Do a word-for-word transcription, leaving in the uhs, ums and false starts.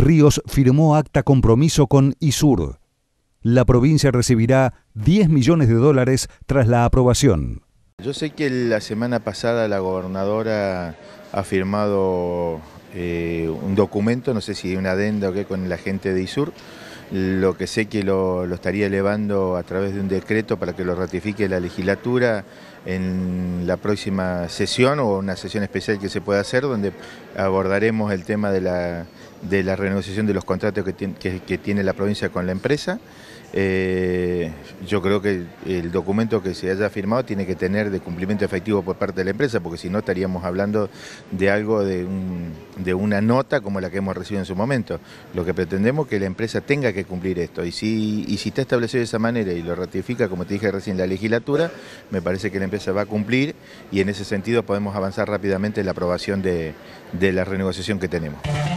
Ríos firmó acta compromiso con ISUR. La provincia recibirá diez millones de dólares tras la aprobación. Yo sé que la semana pasada la gobernadora ha firmado eh, un documento, no sé si hay una adenda o qué, con la gente de ISUR. Lo que sé que lo, lo estaría elevando a través de un decreto para que lo ratifique la legislatura en la próxima sesión o una sesión especial que se pueda hacer, donde abordaremos el tema de la, de la renegociación de los contratos que tiene, que, que tiene la provincia con la empresa. Eh, yo creo que el documento que se haya firmado tiene que tener de cumplimiento efectivo por parte de la empresa, porque si no estaríamos hablando de algo, de, un, de una nota como la que hemos recibido en su momento. Lo que pretendemos es que la empresa tenga que cumplir esto, y si, y si está establecido de esa manera y lo ratifica, como te dije recién, la legislatura, me parece que la empresa va a cumplir, y en ese sentido podemos avanzar rápidamente en la aprobación de, de la renegociación que tenemos.